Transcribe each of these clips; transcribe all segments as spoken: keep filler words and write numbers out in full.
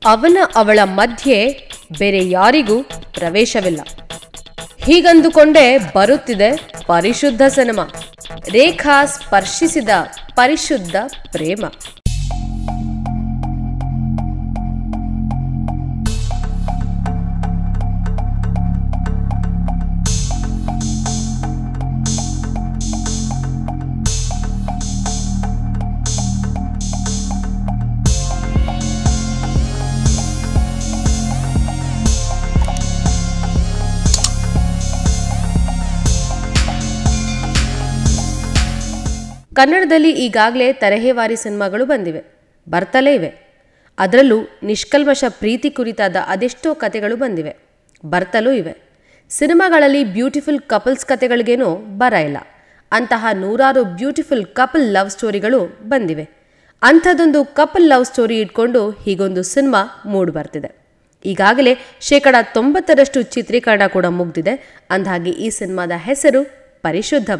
ಅವನ ಅವಳ ಮಧ್ಯೆ ಬೇರೆ ಯಾರಿಗೂ ಪ್ರವೇಶವಿಲ್ಲ. ಹೀಗಂದುಕೊಂಡೇ ಬರುತ್ತಿದೆ ಪರಿಶುದ್ಧ ಸಿನಿಮಾ. ರೇಖಾ ಸ್ಪರ್ಶಿಸಿದ ಪರಿಶುದ್ಧ ಪ್ರೇಮ. ಕನ್ನಡದಲ್ಲಿ ಈಗಾಗಲೇ ತರಹೇವಾರಿ ಸಿನಿಮಾಗಳು ಬಂದಿವೆ, ಬರ್ತಲೇ ಇವೆ. ಅದರಲ್ಲೂ ನಿಷ್ಕಲ್ಮಶ ಪ್ರೀತಿ ಕುರಿತಾದ ಅದೆಷ್ಟೋ ಕತೆಗಳು ಬಂದಿವೆ, ಬರ್ತಲೂ ಇವೆ. ಸಿನಿಮಾಗಳಲ್ಲಿ ಬ್ಯೂಟಿಫುಲ್ ಕಪಲ್ಸ್ ಕತೆಗಳಿಗೇನೋ ಬರ ಇಲ್ಲ. ಅಂತಹ ನೂರಾರು ಬ್ಯೂಟಿಫುಲ್ ಕಪಲ್ ಲವ್ ಸ್ಟೋರಿಗಳು ಬಂದಿವೆ. ಅಂಥದ್ದೊಂದು ಕಪಲ್ ಲವ್ ಸ್ಟೋರಿ ಇಟ್ಕೊಂಡು ಹೀಗೊಂದು ಸಿನಿಮಾ ಮೂಡ್ ಬರ್ತಿದೆ. ಈಗಾಗಲೇ ಶೇಕಡ ತೊಂಬತ್ತರಷ್ಟು ಚಿತ್ರೀಕರಣ ಕೂಡ ಮುಗ್ದಿದೆ. ಅಂದಹಾಗೆ ಈ ಸಿನಿಮಾದ ಹೆಸರು ಪರಿಶುದ್ಧಂ.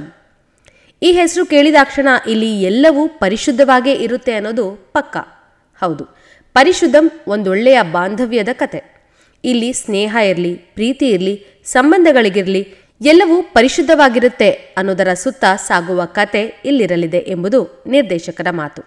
ಈ ಹೆಸರು ಕೇಳಿದಾಕ್ಷಣ ಇಲ್ಲಿ ಎಲ್ಲವೂ ಪರಿಶುದ್ಧವಾಗೇ ಇರುತ್ತೆ ಅನ್ನೋದು ಪಕ್ಕ. ಹೌದು, ಪರಿಶುದ್ಧಂ ಒಂದೊಳ್ಳೆಯ ಬಾಂಧವ್ಯದ ಕತೆ. ಇಲ್ಲಿ ಸ್ನೇಹ ಇರಲಿ, ಪ್ರೀತಿ ಇರಲಿ, ಸಂಬಂಧಗಳಿಗಿರಲಿ, ಎಲ್ಲವೂ ಪರಿಶುದ್ಧವಾಗಿರುತ್ತೆ ಅನ್ನೋದರ ಸುತ್ತ ಸಾಗುವ ಕತೆ ಇಲ್ಲಿರಲಿದೆ ಎಂಬುದು ನಿರ್ದೇಶಕರ ಮಾತು.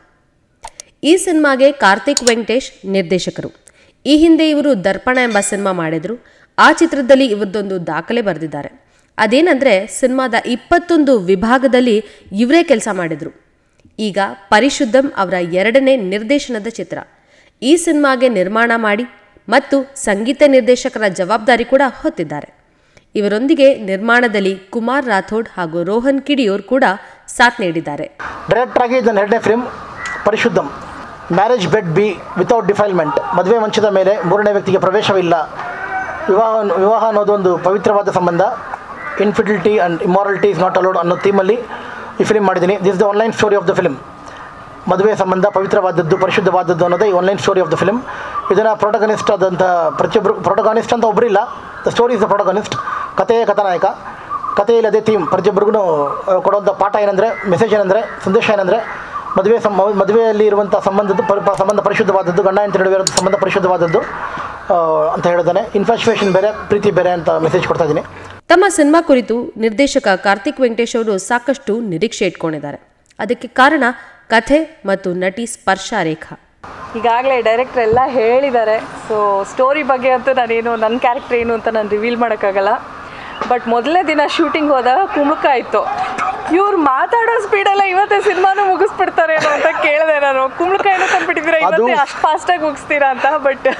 ಈ ಸಿನಿಮಾಗೆ ಕಾರ್ತಿಕ್ ವೆಂಕಟೇಶ್ ನಿರ್ದೇಶಕರು. ಈ ಹಿಂದೆ ಇವರು ದರ್ಪಣ ಎಂಬ ಸಿನಿಮಾ ಮಾಡಿದ್ರು. ಆ ಚಿತ್ರದಲ್ಲಿ ಇವರದೊಂದು ದಾಖಲೆ ಬರೆದಿದ್ದಾರೆ. ಅದೇನಂದ್ರೆ ಸಿನಿಮಾದ ಇಪ್ಪತ್ತೊಂದು ವಿಭಾಗದಲ್ಲಿ ಇವರೇ ಕೆಲಸ ಮಾಡಿದ್ರು. ಈಗ ಪರಿಶುದ್ಧಂ ಅವರ ಎರಡನೇ ನಿರ್ದೇಶನದ ಚಿತ್ರ. ಈ ಸಿನಿಮಾಗೆ ನಿರ್ಮಾಣ ಮಾಡಿ ಮತ್ತು ಸಂಗೀತ ನಿರ್ದೇಶಕರ ಜವಾಬ್ದಾರಿ ಕೂಡ ಹೊತ್ತಿದ್ದಾರೆ. ಇವರೊಂದಿಗೆ ನಿರ್ಮಾಣದಲ್ಲಿ ಕುಮಾರ್ ರಾಥೋಡ್ ಹಾಗೂ ರೋಹನ್ ಕಿಡಿಯೂರ್ ಕೂಡ ಸಾಥ್ ನೀಡಿದ್ದಾರೆ. ಡೈರೆಕ್ಟರ್ ಆಗಿ ಇದನ್ನ ಎರಡನೇ film Parishuddham. Marriage bed be without defilement. ಮದುವೆ ಮಂಚದ ಮೇಲೆ ಮೂರನೇ ವ್ಯಕ್ತಿಗೆ ಪ್ರವೇಶವಿಲ್ಲ. ವಿವಾಹ ವಿವಾಹ ಅನ್ನೋದು ಒಂದು ಪವಿತ್ರವಾದ ಸಂಬಂಧ. Infidelity and immorality is not allowed ಅನ್ನೋ ಥೀಮಲ್ಲಿ ಈ ಫಿಲ್ಮ್ ಮಾಡಿದ್ದೀನಿ. This is the online story of the film. ಮದುವೆ ಸಂಬಂಧ ಪವಿತ್ರವಾದದ್ದು, ಪರಿಶುದ್ಧವಾದದ್ದು ಅನ್ನೋದೇ ಈ online story of the film. ಇದನ್ನು ಪ್ರೊಟಗನಿಸ್ಟ್ ಆದಂಥ ಪ್ರತಿಯೊಬ್ಬರು, ಪ್ರೊಟಗಾನಿಸ್ಟ್ ಅಂತ ಒಬ್ಬರಿಲ್ಲ, the story is the protagonist. ಕಥೆಯೇ ಕಥಾನಾಯಕ. ಕಥೆಯಲ್ಲಿ ಅದೇ ಥೀಮ್. ಪ್ರತಿಯೊಬ್ಬರಿಗೂ ಕೊಡುವಂಥ ಪಾಠ ಏನಂದರೆ, ಮೆಸೇಜ್ ಏನಂದರೆ, ಸಂದೇಶ ಏನಂದರೆ, ಮದುವೆ ಸಂ ಮದುವೆಯಲ್ಲಿ ಇರುವಂಥ ಸಂಬಂಧದ್ದು ಸಂಬಂಧ ಪರಿಶುದ್ಧವಾದದ್ದು, ಗಂಡ ಹೆಂಡತಿ ನಡುವೆ ಇರೋ ಸಂಬಂಧ ಪರಿಶುದ್ಧವಾದದ್ದು ಅಂತ ಹೇಳಿದಾನೆ. ಇನ್ಫ್ಯಾಚುಯೇಷನ್ ಬೇರೆ, ಪ್ರೀತಿ ಬೇರೆ ಅಂತ ಮೆಸೇಜ್ ಕೊಡ್ತಾ ಇದ್ದೀನಿ. ತಮ್ಮ ಸಿನಿಮಾ ಕುರಿತು ನಿರ್ದೇಶಕ ಕಾರ್ತಿಕ್ ವೆಂಕಟೇಶ್ ಅವರು ಸಾಕಷ್ಟು ನಿರೀಕ್ಷೆ ಇಟ್ಕೊಂಡಿದ್ದಾರೆ. ಅದಕ್ಕೆ ಕಾರಣ ಕಥೆ ಮತ್ತು ನಟಿ ಸ್ಪರ್ಶ ರೇಖಾ. ಈಗಾಗಲೇ ಡೈರೆಕ್ಟರ್ ಎಲ್ಲ ಹೇಳಿದ್ದಾರೆ. ಸೊ ಸ್ಟೋರಿ ಬಗ್ಗೆ ಅಂತೂ ನಾನೇನು, ನನ್ನ ಕ್ಯಾರೆಕ್ಟರ್ ಏನು ಅಂತ ನಾನು ರಿವೀಲ್ ಮಾಡೋಕ್ಕಾಗಲ್ಲ. ಬಟ್ ಮೊದಲನೇ ದಿನ ಶೂಟಿಂಗ್ ಹೋದಾಗ ಕುಮುಕ ಆಯಿತು. ಇವ್ರು ಮಾತಾಡೋ ಸ್ಪೀಡೆಲ್ಲ ಇವತ್ತೇ ಸಿನಿಮಾನು ಮುಗಿಸ್ಬಿಡ್ತಾರೇನೋ ಅಂತ ಕೇಳಿದೆ ನಾನು. ಕುಮುಕ ಏನೋ ಕಂಡ್ಬಿಟ್ಟಿದ್ದೀರಾ, ಇವತ್ತೇ ಅಷ್ಟು ಫಾಸ್ಟಾಗಿ ಮುಗಿಸ್ತೀರಾ ಅಂತ. ಬಟ್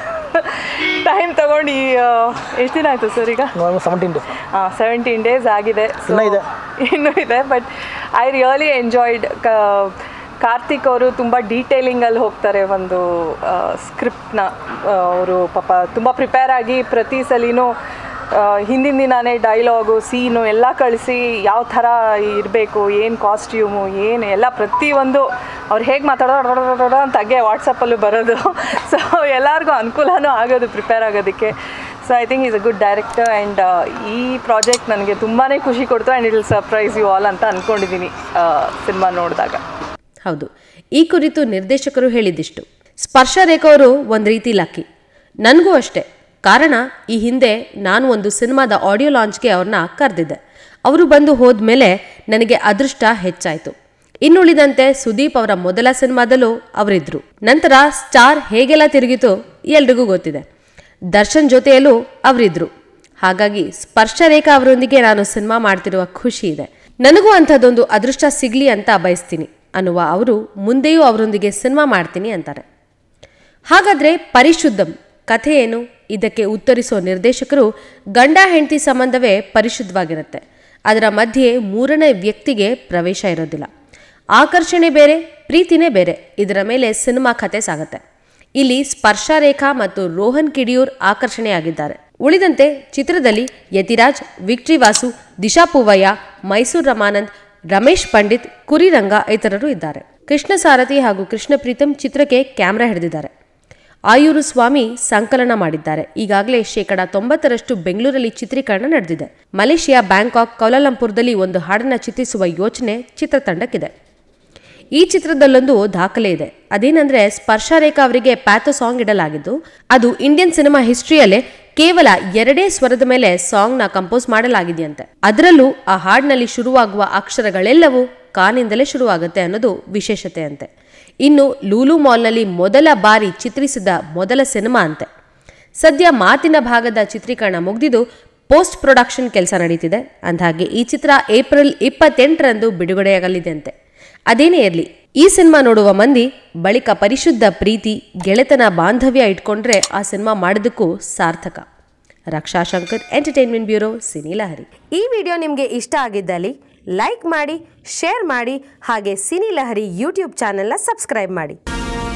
ಟೈಮ್ ತಗೊಂಡು ಈ ಎಷ್ಟು ದಿನ ಆಯಿತು ಸರ್? ಈಗ ಸೆವೆಂಟೀನ್ ಡೇಸ್ ಹಾಂ ಸೆವೆಂಟೀನ್ ಡೇಸ್ ಆಗಿದೆ. ಇದೆ ಇನ್ನೂ ಇದೆ. But I really enjoyed. Karthik ಅವರು ತುಂಬ ಡೀಟೇಲಿಂಗಲ್ಲಿ ಹೋಗ್ತಾರೆ ಒಂದು ಸ್ಕ್ರಿಪ್ಟ್ನ. ಅವರು ಪಾಪ ತುಂಬ ಪ್ರಿಪೇರ್ ಆಗಿ ಪ್ರತಿ ಸಲಿನೂ ಹಿಂದಿನ ದಿನಾನೇ ಡೈಲಾಗು, ಸೀನು ಎಲ್ಲ ಕಳಿಸಿ ಯಾವ ಥರ ಇರಬೇಕು, ಏನು ಕಾಸ್ಟ್ಯೂಮು, ಏನು ಎಲ್ಲ ಪ್ರತಿಯೊಂದು ಅವ್ರು ಹೇಗೆ ಮಾತಾಡೋದು ಅಂತ ಹಾಗೆ ವಾಟ್ಸಪ್ಪಲ್ಲೂ ಬರೋದು. ಸೊ ಎಲ್ಲರಿಗೂ ಅನುಕೂಲನೂ ಆಗೋದು ಪ್ರಿಪೇರ್ ಆಗೋದಕ್ಕೆ. So I think is a good director. And ಈ ಪ್ರಾಜೆಕ್ಟ್ ನನಗೆ ತುಂಬಾ ಖುಷಿ ಕೊಡ್ತು. And it will surprise you all ಅಂತ ಅಂದ್ಕೊಂಡಿದ್ದೀನಿ ಸಿನಿಮಾ ನೋಡಿದಾಗ. ಹೌದು, ಈ ಕುರಿತು ನಿರ್ದೇಶಕರು ಹೇಳಿದ್ದಿಷ್ಟು. ಸ್ಪರ್ಶ ರೇಖಾ ಅವರು ಒಂದು ರೀತಿ ಲಕ್ಕಿ. ನನಗೂ ಅಷ್ಟೇ. ಕಾರಣ, ಈ ಹಿಂದೆ ನಾನು ಒಂದು ಸಿನಿಮಾದ ಆಡಿಯೋ ಲಾಂಚ್ಗೆ ಅವ್ರನ್ನ ಕರೆದಿದ್ದೆ. ಅವರು ಬಂದು ಹೋದ್ಮೇಲೆ ನನಗೆ ಅದೃಷ್ಟ ಹೆಚ್ಚಾಯಿತು. ಇನ್ನುಳಿದಂತೆ ಸುದೀಪ್ ಅವರ ಮೊದಲ ಸಿನಿಮಾದಲ್ಲೂ ಅವರಿದ್ರು. ನಂತರ ಸ್ಟಾರ್ ಹೇಗೆಲ್ಲ ತಿರುಗಿತು ಎಲ್ರಿಗೂ ಗೊತ್ತಿದೆ. ದರ್ಶನ್ ಜೊತೆಯಲ್ಲೂ ಅವರಿದ್ರು. ಹಾಗಾಗಿ ಸ್ಪರ್ಶ ರೇಖಾ ಅವರೊಂದಿಗೆ ನಾನು ಸಿನಿಮಾ ಮಾಡ್ತಿರುವ ಖುಷಿ ಇದೆ. ನನಗೂ ಅಂಥದ್ದೊಂದು ಅದೃಷ್ಟ ಸಿಗಲಿ ಅಂತ ಬಯಸ್ತೀನಿ ಅನ್ನುವ ಅವರು ಮುಂದೆಯೂ ಅವರೊಂದಿಗೆ ಸಿನಿಮಾ ಮಾಡ್ತೀನಿ ಅಂತಾರೆ. ಹಾಗಾದರೆ ಪರಿಶುದ್ಧಂ ಕಥೆ ಏನು? ಇದಕ್ಕೆ ಉತ್ತರಿಸೋ ನಿರ್ದೇಶಕರು, ಗಂಡ ಹೆಂಡತಿ ಸಂಬಂಧವೇ ಪರಿಶುದ್ಧವಾಗಿರುತ್ತೆ. ಅದರ ಮಧ್ಯೆ ಮೂರನೇ ವ್ಯಕ್ತಿಗೆ ಪ್ರವೇಶ ಇರೋದಿಲ್ಲ. ಆಕರ್ಷಣೆ ಬೇರೆ, ಪ್ರೀತಿನೇ ಬೇರೆ. ಇದರ ಮೇಲೆ ಸಿನಿಮಾ ಕಥೆ ಸಾಗುತ್ತೆ. ಇಲ್ಲಿ ಸ್ಪರ್ಶ ರೇಖಾ ಮತ್ತು ರೋಹನ್ ಕಿಡಿಯೂರ್ ಆಕರ್ಷಣೆಯಾಗಿದ್ದಾರೆ. ಉಳಿದಂತೆ ಚಿತ್ರದಲ್ಲಿ ಯತಿರಾಜ್, ವಿಕ್ಟ್ರಿ ವಾಸು, ದಿಶಾ ಪೂವಯ್ಯ, ಮೈಸೂರು ರಮಾನಂದ್, ರಮೇಶ್ ಪಂಡಿತ್, ಕುರಿರಂಗ ಇತರರು ಇದ್ದಾರೆ. ಕೃಷ್ಣ ಸಾರಥಿ ಹಾಗೂ ಕೃಷ್ಣ ಪ್ರೀತಂ ಚಿತ್ರಕ್ಕೆ ಕ್ಯಾಮ್ರಾ ಹಿಡಿದಿದ್ದಾರೆ. ಆಯೂರು ಸ್ವಾಮಿ ಸಂಕಲನ ಮಾಡಿದ್ದಾರೆ. ಈಗಾಗಲೇ ಶೇಕಡ ತೊಂಬತ್ತರಷ್ಟು ಬೆಂಗಳೂರಲ್ಲಿ ಚಿತ್ರೀಕರಣ ನಡೆದಿದೆ. ಮಲೇಷಿಯಾ, ಬ್ಯಾಂಕಾಕ್, ಕೌಲಾಲಂಪುರದಲ್ಲಿ ಒಂದು ಹಾಡನ್ನು ಚಿತ್ರಿಸುವ ಯೋಚನೆ ಚಿತ್ರತಂಡಕ್ಕಿದೆ. ಈ ಚಿತ್ರದಲ್ಲೊಂದು ದಾಖಲೆ ಇದೆ. ಅದೇನೆಂದರೆ ಸ್ಪರ್ಶ ರೇಖಾ ಅವರಿಗೆ ಪ್ಯಾಥೋ ಸಾಂಗ್ ಇಡಲಾಗಿದ್ದು, ಅದು ಇಂಡಿಯನ್ ಸಿನಿಮಾ ಹಿಸ್ಟ್ರಿಯಲ್ಲೇ ಕೇವಲ ಎರಡೇ ಸ್ವರದ ಮೇಲೆ ಸಾಂಗ್ನ ಕಂಪೋಸ್ ಮಾಡಲಾಗಿದೆಯಂತೆ. ಅದರಲ್ಲೂ ಆ ಹಾಡಿನಲ್ಲಿ ಶುರುವಾಗುವ ಅಕ್ಷರಗಳೆಲ್ಲವೂ ಕಾನಿಂದಲೇ ಶುರುವಾಗುತ್ತೆ ಅನ್ನೋದು ವಿಶೇಷತೆ ಅಂತೆ. ಇನ್ನು ಲೂಲು ಮಾಲ್ನಲ್ಲಿ ಮೊದಲ ಬಾರಿ ಚಿತ್ರಿಸಿದ ಮೊದಲ ಸಿನಿಮಾ ಅಂತೆ. ಸದ್ಯ ಮಾತಿನ ಭಾಗದ ಚಿತ್ರೀಕರಣ ಮುಗಿದಿದ್ದು ಪೋಸ್ಟ್ ಪ್ರೊಡಕ್ಷನ್ ಕೆಲಸ ನಡೀತಿದೆ. ಅಂದಹಾಗೆ ಈ ಚಿತ್ರ ಏಪ್ರಿಲ್ ಇಪ್ಪತ್ತೆಂಟರಂದು ಬಿಡುಗಡೆಯಾಗಲಿದೆ ಅಂತೆ. ಅದೇನೇ ಇರಲಿ, ಈ ಸಿನಿಮಾ ನೋಡುವ ಮಂದಿ ಬಳಿಕ ಪರಿಶುದ್ಧ ಪ್ರೀತಿ, ಗೆಳೆತನ, ಬಾಂಧವ್ಯ ಇಟ್ಕೊಂಡ್ರೆ ಆ ಸಿನಿಮಾ ಮಾಡಿದಕ್ಕೂ ಸಾರ್ಥಕ. Raksha Shankar, entertainment bureau, cine Lahari. ಈ ವಿಡಿಯೋ ನಿಮಗೆ ಇಷ್ಟ ಆಗಿದ್ದಲ್ಲಿ ಲೈಕ್ ಮಾಡಿ, ಶೇರ್ ಮಾಡಿ, ಹಾಗೆ ಸಿನಿ ಲಹರಿ ಯೂಟ್ಯೂಬ್ ಚಾನೆಲ್ನ ಸಬ್ಸ್ಕ್ರೈಬ್ ಮಾಡಿ.